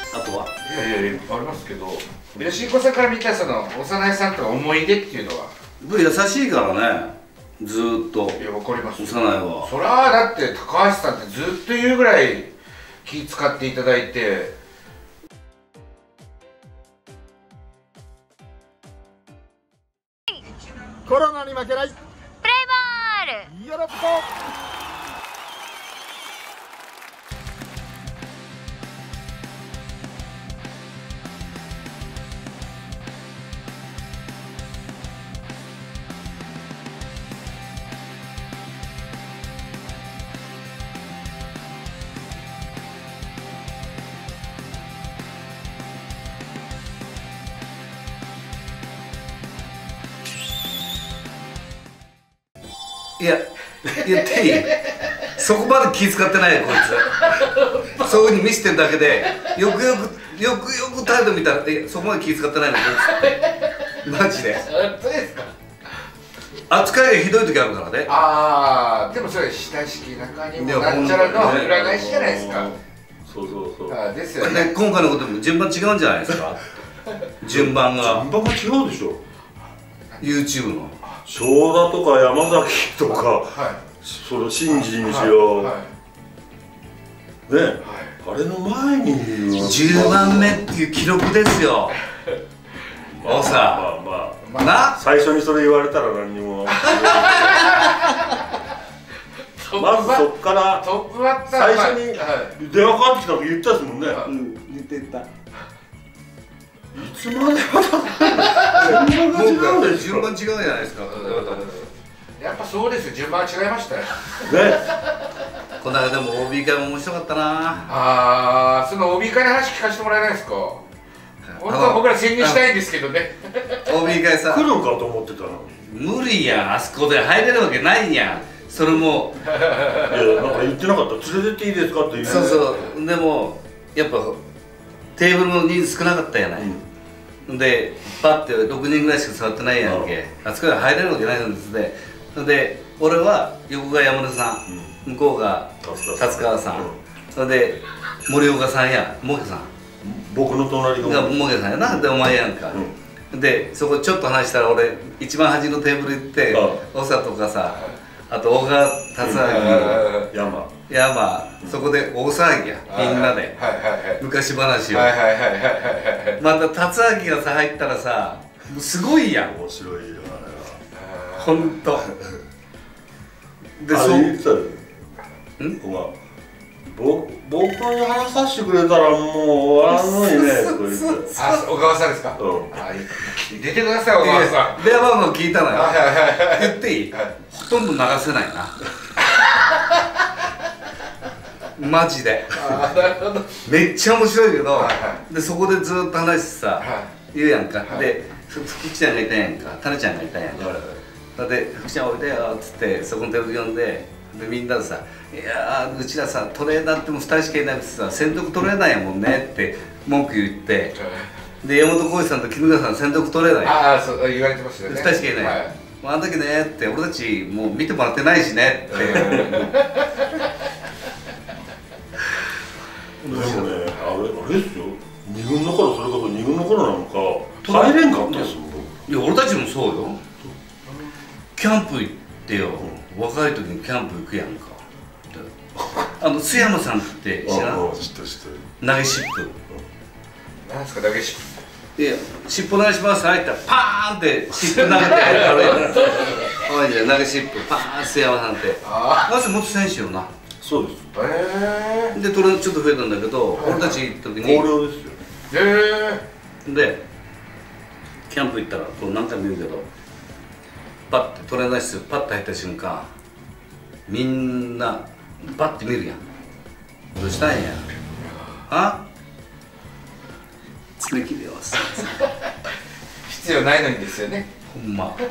あとは。 いやいや、ありますけど、吉彦さんから見たその幼いさんとか思い出っていうのは。 僕優しいからね、ずーっと。 いや、わかります。 幼いは。 そりゃだって高橋さんってずっと言うぐらい気使っていただいて。 コロナに負けないプレイボールよろしく。 いや、言っていいそこまで気遣ってないよ、こいつ。そういうふうに見せてるだけで、よく態度見たら、そこまで気遣ってないの、こいつ。マジで。 本当ですか。 扱いがひどい時あるからね。 ああ、でもそれ親しき中にもなんちゃらの裏返しじゃないですか。 そうああ、ですよね。 で、今回のことも順番違うんじゃないですか。順番が。 順番が違うでしょ。 YouTube の。 正田とか山崎とか、その新次にしろ、ね、あれの前に 10番目っていう記録ですよ。おさ、な、 最初にそれ言われたら何にも。まずそっからトップバッター最初に電話かかってきた時言ったですもんね。 言ってた。 いつまでは順番違うじゃないですか。 やっぱそうですよ、順番は違いましたよ。 ね。 この間でも OB 会も面白かったな。 ああ、その OB 会の話聞かせてもらえないですか。本当は僕ら潜入したいんですけどね。 OB 会さ、 来るんかと思ってたのに。 無理やん、あそこで入れるわけないやん。それもいや、なんか言ってなかった。連れてっていいですかって言う。 そうそう、でもやっぱテーブルの人数少なかったやない、でパッて6人ぐらいしか座ってないやんけ、あそこで入れるわけないんですで、俺は横が山田さん、向こうが達川さん、それで森岡さんやもげさん、 僕の隣がもげさんやな、でお前やんか、でそこちょっと話したら俺一番端のテーブル行って長とかさ、あと大川達明、山、そこで大騒ぎや、みんなで昔話を。また達明がさ入ったらさ、もうすごいやん。 面白いよあほんとで、 れは。 そう言ってたよ。僕に話させてくれたらもう終わらんのにねと言って。 あ、小川さんですか。出てください、小川さん。 電話番号聞いたのよ。言っていい？ほとんど流せないな。マジで。めっちゃ面白いけど、でそこでずっと話してさ、言うやんか。で福ちゃんがいたやんか、タネちゃんがいたやんか。で福ちゃんおいでよっつってそこのテレビ呼んで、でみんなでさ「いやうちらさトレーナーってもう2人しかいなくてさ専属トレーナーやもんね」って文句言って、で山本浩二さんと衣川さん専属トレーナーや。 ああ、そう言われてますよね。 2人しかいない、あの時ねって俺たちもう見てもらってないしねって。 でもね、あれですよ。2軍の頃、それこそ2軍の頃なんか入れんかったですもん。 いや俺たちもそうよ。キャンプ行ってよ、若い時にキャンプ行くやんか。須山さんって知らん？ 知ってる。 投げ尻尾。 なんですか、投げ尻いや、尻尾投げします入ったらパーンって尻尾投げて軽いやん。おいじゃ投げ尻尾パーン須山さんって。まず元選手よな。 そうです。 でトレーナーちょっと増えたんだけど、俺たち行った時に高陵ですよ。 でキャンプ行ったらこう何回も言うけど、パッてトレーナー室パッて入った瞬間みんなパッて見るやん。どうしたんや、あ爪切りよ必要ないのにですよね。 ほんま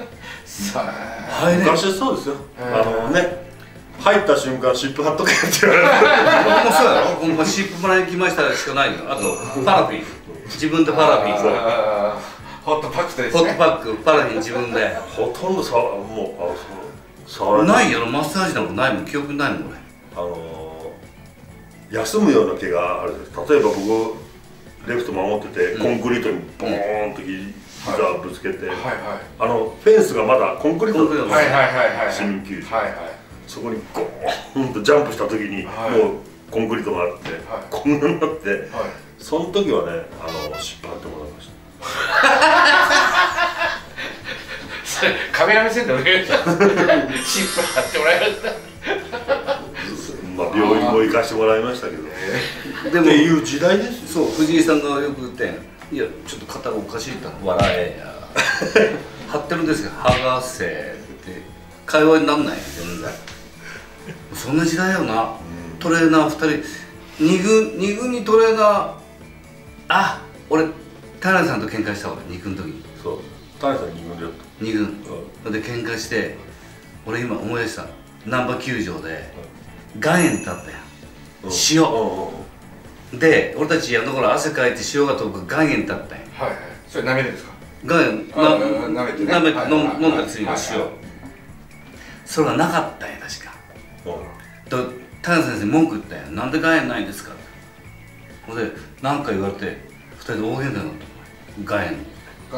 昔そうですよ。入った瞬間湿布貼っとけって言われる。 もうそうやろ、ほんま湿布もらいに来ましたしかないよ。あとパラフィン、自分でパラフィン、 ホットパックですね。 ホットパックパラフィン自分で。 ほとんど触らないやろ、マッサージなんかないもん、記憶ないもん俺。 休むような毛があるんです。例えば僕レフト守ってて、コンクリートにボーンと膝ぶつけて、フェンスがまだコンクリートだったんですよ、市民球場。そこにゴーンとジャンプした時にもうコンクリートがあって、こんなになって、その時はね湿布貼ってもらいました。 カメラ目線でお願いします。湿布貼ってもらいました。 まあ病院も行かしてもらいましたけど、でもいう時代ですよ。そう、藤井さんがよく言ってん、いやちょっと肩がおかしいって笑えや貼ってるんですけど剥がせって会話になんないよ全然。そんな時代よな。トレーナー2人2軍にトレーナー、あ、俺田辺さんと喧嘩したわ、2軍の時に。 そう、田辺さん2軍でやった。 2軍で喧嘩して、俺今思い出した、難波球場で岩塩ってあったやん、塩で、俺たちやるところ汗かいて塩が飛ぶ岩塩ってあったやん。 はいはい、それ舐めるんですか？ 岩塩舐めてね、 飲んだりするの塩、それがなかったんや確か。と田辺先生文句言ったやん、なんで岩塩ないんですかって。ほんで何か言われて2人で大喧嘩になった。岩塩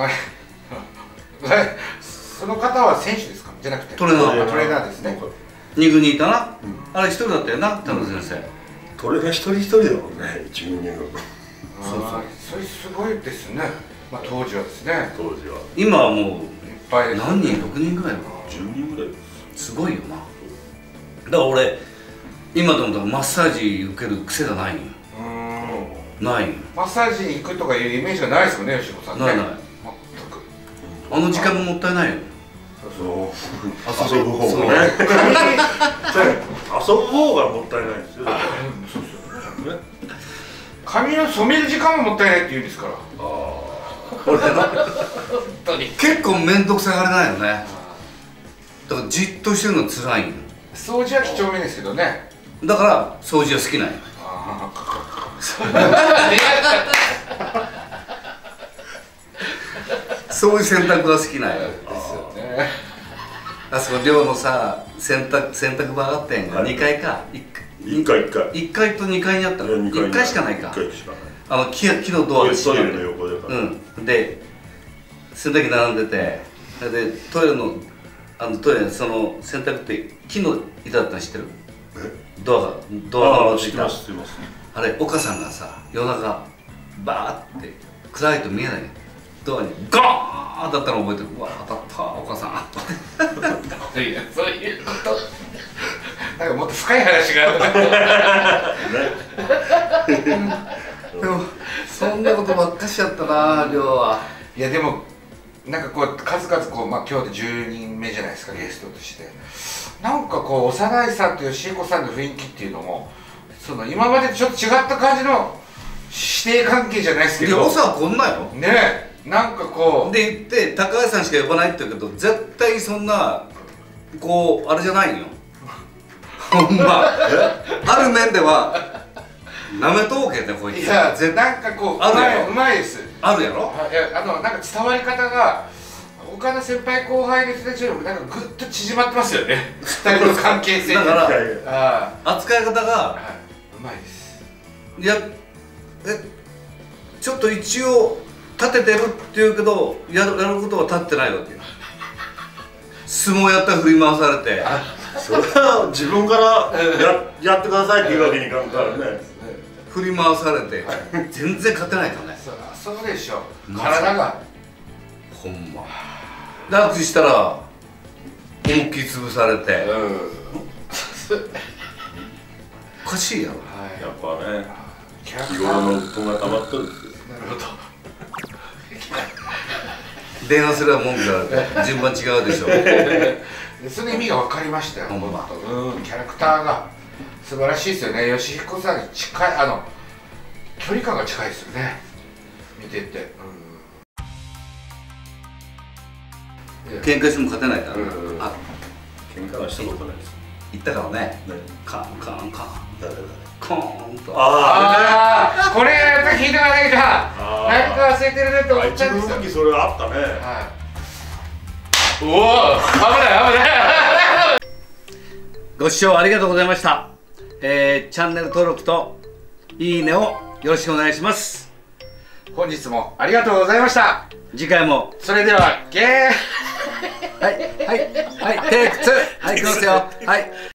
その方は選手ですか？じゃなくてトレーナーですね。 2軍にいたな、あれ1人だったよな、田辺先生。 トレーナー一人一人だもんね、1軍2軍。 それすごいですね。まあ当時はですね。 当時は。 今はもういっぱい何人、6人ぐらいかな。 10人ぐらい。 すごいよな。だから俺今でもマッサージ受ける癖がないんよ。ないんよ。 マッサージに行くとかいうイメージがないですよね、吉野さんね。 ないない。全く。あの時間ももったいないよ。 遊ぶ方がね。遊ぶ方がもったいないですよ。 髪を染める時間ももったいないって言うんですから。 結構面倒くさがれないよね。だからじっとしてるのつらいんよ。 掃除は几帳面ですけどね。 だから掃除は好きなんよ。そういう洗濯が好きなんよ。あそこ寮のさ、洗濯場あったやんか、2階か、1階と2階にあったの。1階しかないか。木のドアでトイレの横で。 で洗濯機並んでて、でトイレのその洗濯って木の板だったの知ってる？ドアがついた。あれ岡さんがさ、夜中バーって暗いと見えないね、ドアにゴーンだったの覚えてる。うわ当たった岡さん。 いや、そういうことなんかもっと深い話がある。 でもそんなことばっかしちゃったな、寮は。 いやでもなんかこう数々こう、まあ、今日で10人目じゃないですか、ゲストとして。なんかこう幼いさんと吉彦さんの雰囲気っていうのもその今までとちょっと違った感じの師弟関係じゃないですけど。 寮さはこんなよねえ、なんかこうで言って高橋さんしか呼ばないって言うけど、絶対そんなこうあれじゃないよ。ほんまある面ではなめとうけねこいつ。 いやなんかこううまいです。 あるやろ。 いやなんか伝わり方が他の先輩後輩の人たちよりもなんかぐっと縮まってますよね、2人の関係性。 だから扱い方がうまいです。 いやちょっと一応立ててるって言うけどやることは立ってないわけよ。相撲やったら振り回されて、 それは自分からやってくださいっていうわけにいかんからね。 振り回されて全然勝てないからね。 そうでしょ、体がほんまで握手したら思いっきり潰されて、おかしいやろ。 やっぱね、日頃の鬱憤が溜まってるんですよ。 なるほど。 電話すれば文句がある順番違うでしょ。 その意味が分かりましたよ。キャラクターが素晴らしいですよね。吉彦さんに近い距離感が近いですよね、見てて。 喧嘩しても勝てないから。 喧嘩はしたことないです。 言ったからね、カンカンカンコーンと。 これやっぱ聞いてかないか、何か忘れてるねと思っちゃうんですよ。 一時それあったね。 おお、危ない危ない。 ご視聴ありがとうございました。チャンネル登録といいねをよろしくお願いします。 本日もありがとうございました。 次回も。 それではゲーはいはいはい、テイク2、はい、いきますよ。はい。